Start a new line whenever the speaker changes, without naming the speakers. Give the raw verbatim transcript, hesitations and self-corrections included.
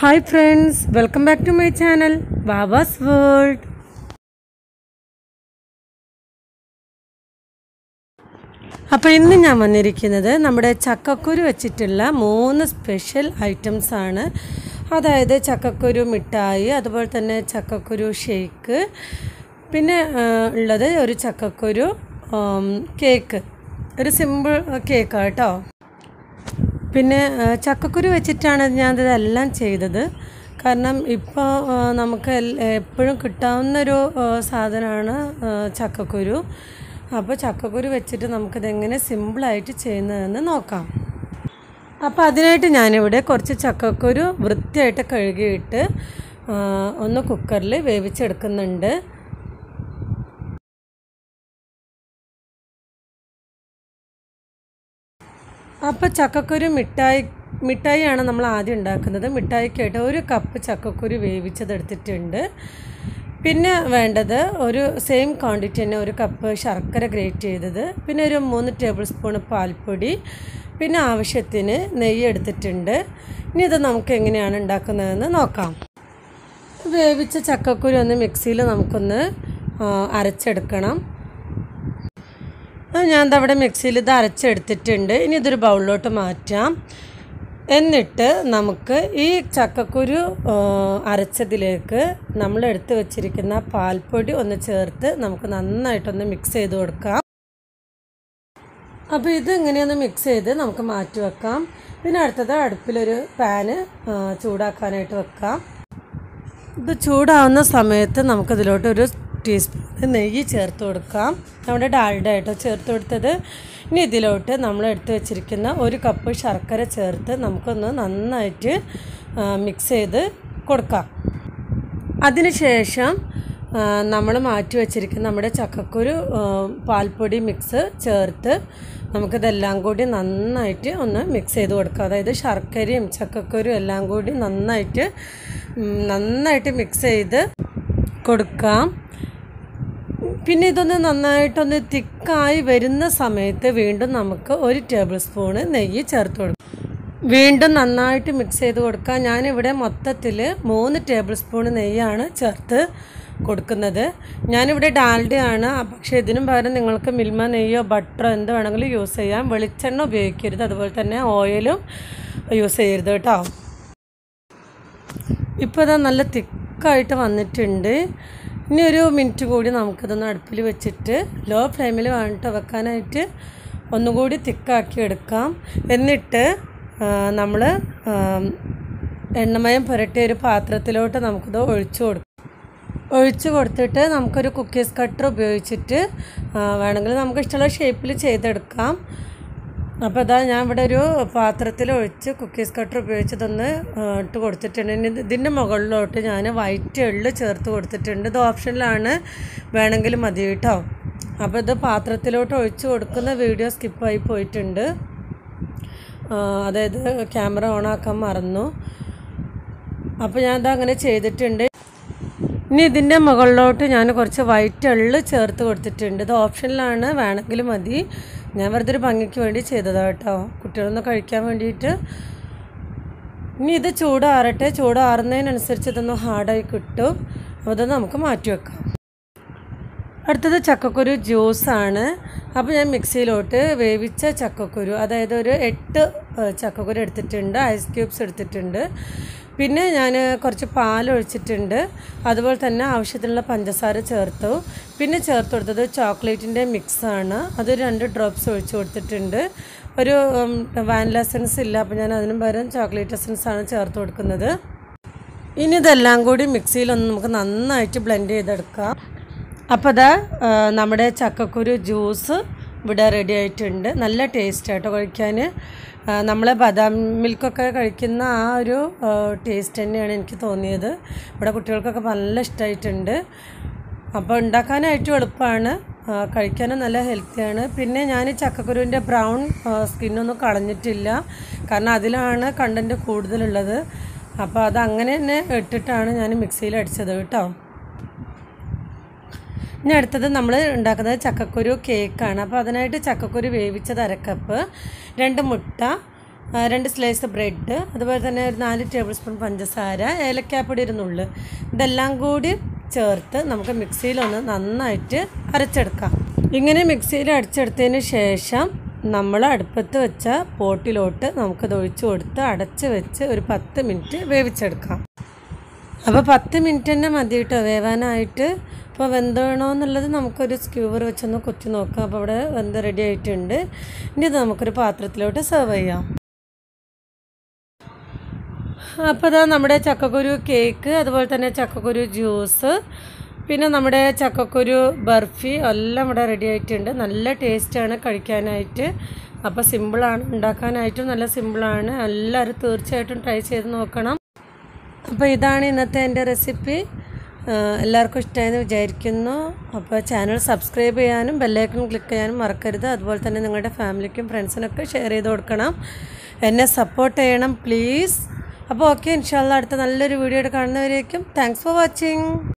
Hi friends, welcome back to my channel Baba's World. അപ്പോൾ ഇന്ന് ഞാൻ വന്നിരിക്കുന്നത് നമ്മുടെ ചക്കക്കുരു വെച്ചിട്ടുള്ള മൂന്ന് സ്പെഷ്യൽ ഐറ്റംസ് ആണ്. അതായത് ചക്കക്കുരു മിഠായി, അതുപോലെ തന്നെ ചക്കക്കുരു ഷേക്ക്, പിന്നെ ഉള്ളത് ഒരു ചക്കക്കുരു കേക്ക്, ഒരു സിമ്പിൾ കേക്കാണ് കേട്ടോ. പിന്നെ ചക്കക്കുരു വെച്ചിട്ടാണ് ഞാനിതെല്ലാം ചെയ്തത്. കാരണം ഇപ്പോൾ നമുക്ക് എപ്പോഴും കിട്ടാവുന്നൊരു സാധനമാണ് ചക്കക്കുരു. അപ്പോൾ ചക്കക്കുരു വെച്ചിട്ട് നമുക്കിതെങ്ങനെ സിമ്പിളായിട്ട് ചെയ്യുന്നതെന്ന് നോക്കാം. അപ്പോൾ അതിനായിട്ട് ഞാനിവിടെ കുറച്ച് ചക്കക്കുരു വൃത്തിയായിട്ട് കഴുകിയിട്ട് ഒന്ന് കുക്കറിൽ വേവിച്ചെടുക്കുന്നുണ്ട്. അപ്പോൾ ചക്കക്കുരു മിഠായി മിഠായിയാണ് നമ്മൾ ആദ്യം ഉണ്ടാക്കുന്നത്. മിഠായിക്കായിട്ട് ഒരു കപ്പ് ചക്കക്കുരു വേവിച്ചതെടുത്തിട്ടുണ്ട്. പിന്നെ വേണ്ടത് ഒരു സെയിം ക്വാണ്ടിറ്റി തന്നെ ഒരു കപ്പ് ശർക്കര ഗ്രേറ്റ് ചെയ്തത്, പിന്നെ ഒരു മൂന്ന് ടേബിൾ സ്പൂൺ പാൽപ്പൊടി, പിന്നെ ആവശ്യത്തിന് നെയ്യ് എടുത്തിട്ടുണ്ട്. ഇനി ഇത് നമുക്ക് എങ്ങനെയാണ് ഉണ്ടാക്കുന്നതെന്ന് നോക്കാം. വേവിച്ച ചക്കക്കുരു ഒന്ന് മിക്സിയിൽ നമുക്കൊന്ന് അരച്ചെടുക്കണം. ഞാൻ അവിടെ മിക്സിയിൽ ഇത് അരച്ചെടുത്തിട്ടുണ്ട്. ഇനി ഇതൊരു ബൗളിലോട്ട് മാറ്റാം. എന്നിട്ട് നമുക്ക് ഈ ചക്കക്കുരു അരച്ചതിലേക്ക് നമ്മൾ എടുത്ത് വെച്ചിരിക്കുന്ന പാൽപ്പൊടി ഒന്ന് ചേർത്ത് നമുക്ക് നന്നായിട്ടൊന്ന് മിക്സ് ചെയ്ത് കൊടുക്കാം. അപ്പോൾ ഇത് ഇങ്ങനെയൊന്ന് മിക്സ് ചെയ്ത് നമുക്ക് മാറ്റി വെക്കാം. പിന്നെ അടുത്തത് അടുപ്പിലൊരു പാന് ചൂടാക്കാനായിട്ട് വെക്കാം. ഇത് ചൂടാവുന്ന സമയത്ത് നമുക്കതിലോട്ടൊരു ടീസ്പൂൺ നെയ്യ് ചേർത്ത് കൊടുക്കാം. നമ്മുടെ ഡാൽഡ ആയിട്ടോ ചേർത്ത് കൊടുത്തത്. ഇനി ഇതിലോട്ട് നമ്മൾ എടുത്ത് വെച്ചിരിക്കുന്ന ഒരു കപ്പ് ശർക്കര ചേർത്ത് നമുക്കൊന്ന് നന്നായിട്ട് മിക്സ് ചെയ്ത് കൊടുക്കാം. അതിനുശേഷം നമ്മൾ മാറ്റി വെച്ചിരിക്കുന്ന നമ്മുടെ ചക്കക്കുരു പാൽപ്പൊടി മിക്സ് ചേർത്ത് നമുക്കിതെല്ലാം കൂടി നന്നായിട്ട് ഒന്ന് മിക്സ് ചെയ്ത് കൊടുക്കാം. അതായത് ശർക്കരയും ചക്കക്കുരു എല്ലാം കൂടി നന്നായിട്ട് നന്നായിട്ട് മിക്സ് ചെയ്ത് കൊടുക്കാം. പിന്നെ ഇതൊന്ന് നന്നായിട്ടൊന്ന് തിക്കായി വരുന്ന സമയത്ത് വീണ്ടും നമുക്ക് ഒരു ടേബിൾ സ്പൂണ് നെയ്യ് ചേർത്ത് കൊടുക്കാം. വീണ്ടും നന്നായിട്ട് മിക്സ് ചെയ്ത് കൊടുക്കാം. ഞാനിവിടെ മൊത്തത്തിൽ മൂന്ന് ടേബിൾ സ്പൂൺ നെയ്യാണ് ചേർത്ത് കൊടുക്കുന്നത്. ഞാനിവിടെ ഡാൽഡയാണ്, പക്ഷേ ഇതിനും പകരം നിങ്ങൾക്ക് മിൽമ നെയ്യോ ബട്ടറോ എന്ത് വേണമെങ്കിലും യൂസ് ചെയ്യാം. വെളിച്ചെണ്ണ ഉപയോഗിക്കരുത്, അതുപോലെ തന്നെ ഓയിലും യൂസ് ചെയ്യരുത് കേട്ടോ. ഇപ്പോൾ ഇതാ നല്ല തിക്കായിട്ട് വന്നിട്ടുണ്ട്. ഇനി ഒരു മിനിറ്റ് കൂടി നമുക്കിതൊന്ന് അടുപ്പിൽ വെച്ചിട്ട് ലോ ഫ്ലെയിമിൽ വേണ്ടിട്ട് വെക്കാനായിട്ട് ഒന്നുകൂടി തിക്കാക്കി എടുക്കാം. എന്നിട്ട് നമ്മൾ എണ്ണമയം പുരട്ടിയ ഒരു പാത്രത്തിലോട്ട് നമുക്കിത് ഒഴിച്ചു കൊടുക്കാം. ഒഴിച്ചു കൊടുത്തിട്ട് നമുക്കൊരു കുക്കീസ് കട്ടർ ഉപയോഗിച്ചിട്ട് വേണമെങ്കിൽ നമുക്ക് ഇഷ്ടമുള്ള ഷേപ്പിൽ ചെയ്തെടുക്കാം. അപ്പോൾ അതാ ഞാൻ ഇവിടെ ഒരു പാത്രത്തിൽ ഒഴിച്ച് കുക്കീസ് കട്ടർ ഉപയോഗിച്ചതൊന്ന് ഇട്ട് കൊടുത്തിട്ടുണ്ട്. ഇനി ഇതിൻ്റെ മുകളിലോട്ട് ഞാൻ വൈറ്റ് എള്ള് ചേർത്ത് കൊടുത്തിട്ടുണ്ട്. ഇത് ഓപ്ഷനിലാണ്, വേണമെങ്കിൽ മതി കേട്ടോ. അപ്പോൾ ഇത് പാത്രത്തിലോട്ട് ഒഴിച്ച് കൊടുക്കുന്ന വീഡിയോ സ്കിപ്പായി പോയിട്ടുണ്ട്. അതായത് ക്യാമറ ഓണാക്കാൻ മറന്നു. അപ്പോൾ ഞാൻ അതങ്ങനെ ചെയ്തിട്ടുണ്ട്. ഇനി ഇതിൻ്റെ മുകളിലോട്ട് ഞാൻ കുറച്ച് വൈറ്റ് എള്ള് ചേർത്ത് കൊടുത്തിട്ടുണ്ട്. ഇത് ഓപ്ഷനിലാണ്, വേണമെങ്കിൽ മതി. ഞാൻ വെറുതെ ഒരു ഭംഗിക്ക് വേണ്ടി ചെയ്തതാണ് കേട്ടോ, കുട്ടികളൊന്ന് കഴിക്കാൻ വേണ്ടിയിട്ട്. ഇനി ഇത് ചൂടാറട്ടെ. ചൂടാറുന്നതിനനുസരിച്ച് ഇതൊന്ന് ഹാർഡായി കിട്ടും. അപ്പോൾ ഇത് നമുക്ക് മാറ്റി വെക്കാം. അടുത്തത് ചക്കക്കുരു ജ്യൂസാണ്. അപ്പോൾ ഞാൻ മിക്സിയിലോട്ട് വേവിച്ച ചക്കക്കുരു, അതായത് ഒരു എട്ട് ചക്കക്കുരു എടുത്തിട്ടുണ്ട്, ഐസ് ക്യൂബ്സ് എടുത്തിട്ടുണ്ട്. പിന്നെ ഞാൻ കുറച്ച് പാലൊഴിച്ചിട്ടുണ്ട്. അതുപോലെ തന്നെ ആവശ്യത്തിനുള്ള പഞ്ചസാര ചേർത്തു. പിന്നെ ചേർത്ത് കൊടുത്തത് ചോക്ലേറ്റിൻ്റെ മിക്സാണ്. അതൊരു രണ്ട് ഡ്രോപ്സ് ഒഴിച്ച് കൊടുത്തിട്ടുണ്ട്. ഒരു വാനില എസൻസ് ഇല്ല, അപ്പോൾ ഞാൻ അതിന് പകരം ചോക്ലേറ്റ് എസൻസാണ് ചേർത്ത് കൊടുക്കുന്നത്. ഇനി ഇതെല്ലാം കൂടി മിക്സിയിലൊന്ന് നമുക്ക് നന്നായിട്ട് ബ്ലെൻഡ് ചെയ്തെടുക്കാം. അപ്പോൾ അതാ നമ്മുടെ ചക്കക്കുരു ജ്യൂസ് ഇവിടെ റെഡി ആയിട്ടുണ്ട്. നല്ല ടേസ്റ്റ് ആട്ടോ കഴിക്കാൻ. നമ്മൾ ബദാം മിൽക്കൊക്കെ കഴിക്കുന്ന ആ ഒരു ടേസ്റ്റ് തന്നെയാണ് എനിക്ക് തോന്നിയത്. ഇവിടെ കുട്ടികൾക്കൊക്കെ നല്ല ഇഷ്ടമായിട്ടുണ്ട്. അപ്പോൾ ഉണ്ടാക്കാനായിട്ടും എളുപ്പമാണ്, കഴിക്കാനും നല്ല ഹെൽത്തിയാണ്. പിന്നെ ഞാൻ ചക്കക്കുരുവിൻ്റെ ബ്രൗൺ സ്കിന്നൊന്നും കളഞ്ഞിട്ടില്ല, കാരണം അതിലാണ് കണ്ടൻറ്റ് കൂടുതലുള്ളത്. അപ്പോൾ അത് അങ്ങനെ തന്നെ ഇട്ടിട്ടാണ് ഞാൻ മിക്സിയിൽ അടിച്ചത് കേട്ടോ. ഇനി അടുത്തത് നമ്മൾ ഉണ്ടാക്കുന്നത് ചക്കക്കുരു കേക്കാണ്. അപ്പോൾ അതിനായിട്ട് ചക്കക്കുരു വേവിച്ചത് അരക്കപ്പ്, രണ്ട് മുട്ട, രണ്ട് സ്ലൈസ് ബ്രെഡ്, അതുപോലെ തന്നെ ഒരു നാല് ടേബിൾ സ്പൂൺ പഞ്ചസാര, ഏലക്കാപ്പൊടി ഒരു നുള്ള്, ഇതെല്ലാം കൂടി ചേർത്ത് നമുക്ക് മിക്സിയിലൊന്ന് നന്നായിട്ട് അരച്ചെടുക്കാം. ഇങ്ങനെ മിക്സിയിൽ അടിച്ചെടുത്തതിന് ശേഷം നമ്മൾ അടുപ്പത്ത് വെച്ച പോട്ടിലോട്ട് നമുക്കത് ഒഴിച്ചു കൊടുത്ത് അടച്ച് വെച്ച് ഒരു പത്ത് മിനിറ്റ് വേവിച്ചെടുക്കാം. അപ്പോൾ പത്ത് മിനിറ്റ് തന്നെ മതി കേട്ടോ വേവാനായിട്ട്. അപ്പോൾ വെന്തണോ എന്നുള്ളത് നമുക്കൊരു സ്ക്യൂവർ വെച്ചൊന്ന് കുത്തി നോക്കാം. അപ്പോൾ ഇവിടെ വെന്ത് റെഡി ആയിട്ടുണ്ട്. ഇനി ഇത് നമുക്കൊരു പാത്രത്തിലോട്ട് സെർവ് ചെയ്യാം. അപ്പോൾ ഇതാ നമ്മുടെ ചക്കക്കുരു കേക്ക്, അതുപോലെ തന്നെ ചക്കക്കുരു ജ്യൂസ്, പിന്നെ നമ്മുടെ ചക്കക്കുരു ബർഫി എല്ലാം ഇവിടെ റെഡി ആയിട്ടുണ്ട്. നല്ല ടേസ്റ്റാണ് കഴിക്കാനായിട്ട്. അപ്പോൾ സിമ്പിളാണ്, ഉണ്ടാക്കാനായിട്ടും നല്ല സിമ്പിളാണ്. എല്ലാവരും തീർച്ചയായിട്ടും ട്രൈ ചെയ്ത് നോക്കണം. അപ്പോൾ ഇതാണ് ഇന്നത്തെ എൻ്റെ റെസിപ്പി. എല്ലാവർക്കും ഇഷ്ടമായെന്ന് വിചാരിക്കുന്നു. അപ്പോൾ ചാനൽ സബ്സ്ക്രൈബ് ചെയ്യാനും ബെല്ലൈക്കൺ ക്ലിക്ക് ചെയ്യാനും മറക്കരുത്. അതുപോലെ തന്നെ നിങ്ങളുടെ ഫാമിലിക്കും ഫ്രണ്ട്സിനൊക്കെ ഷെയർ ചെയ്ത് കൊടുക്കണം. എന്നെ സപ്പോർട്ട് ചെയ്യണം പ്ലീസ്. അപ്പോൾ ഓക്കെ, ഇൻഷാല്ലാ അടുത്ത നല്ലൊരു വീഡിയോ കാണുന്നവരേക്കും താങ്ക്സ് ഫോർ വാച്ചിങ്.